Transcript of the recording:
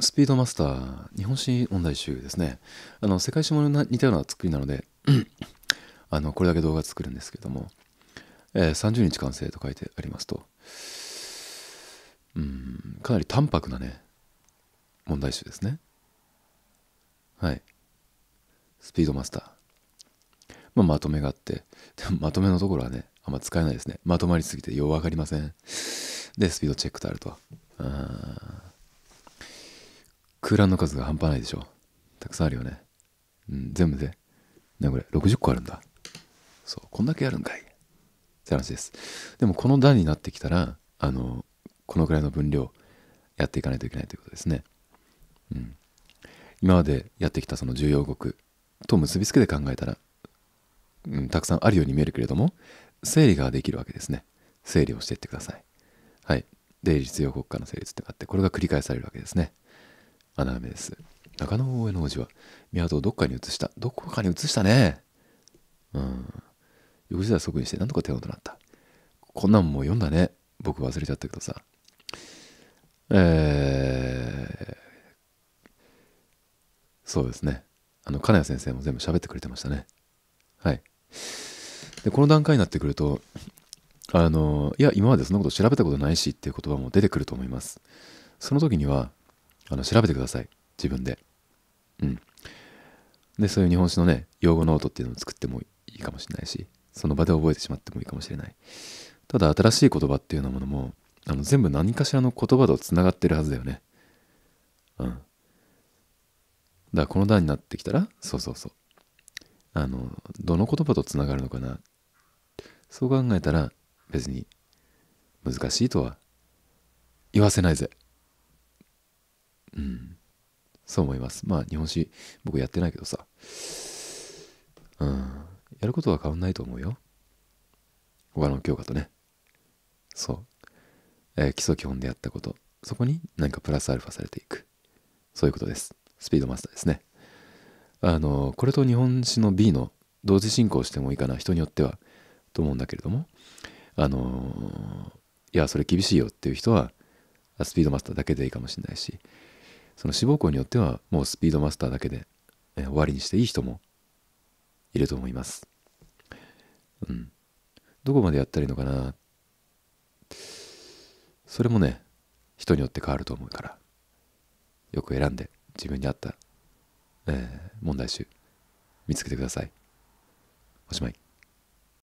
スピードマスター日本史問題集ですね。世界史も似たような作りなのでこれだけ動画作るんですけども、30日完成と書いてありますと、かなり淡白なね問題集ですね。はい。スピードマスター、まとめがあって、でもまとめのところはねあんま使えないですね。まとまりすぎてよう分かりません。でスピードチェックとあると、空欄の数が半端ないでしょ。たくさんあるよね。全部でね、これ60個あるんだ。そう、こんだけあるんかいって話です。でもこの段になってきたらこのくらいの分量やっていかないといけないということですね。今までやってきたその重要語句と結びつけて考えたら、たくさんあるように見えるけれども、整理ができるわけですね。整理をしていってください。はい。で実用国家の成立ってあって、これが繰り返されるわけですね。穴埋めです。中野大江の王子は都をどっかに移した。どこかに移したね。翌日は即にして何とか手をとなった。こんなんもう読んだね。僕忘れちゃったけどさ。そうですね。金谷先生も全部喋ってくれてましたね。はい。で、この段階になってくると、いや、今までそんなこと調べたことないしっていう言葉も出てくると思います。その時には、調べてください。自分で。で、そういう日本史のね、用語ノートっていうのを作ってもいいかもしれないし、その場で覚えてしまってもいいかもしれない。ただ、新しい言葉っていうようなものも、全部何かしらの言葉とつながってるはずだよね。だからこの段になってきたら、そうそうそう。どの言葉とつながるのかな。そう考えたら、別に難しいとは言わせないぜ。そう思います。日本史、僕やってないけどさ。やることは変わんないと思うよ。他の教科とね。そう。基礎基本でやったこと。そこに何かプラスアルファされていく。そういうことです。スピードマスターですね。これと日本史の B の同時進行してもいいかな、人によってはと思うんだけれども、いやそれ厳しいよっていう人はスピードマスターだけでいいかもしれないし、その志望校によってはもうスピードマスターだけで、終わりにしていい人もいると思います。どこまでやったらいいのかな、それもね人によって変わると思うから、よく選んで自分に合った、問題集見つけてください。おしまい。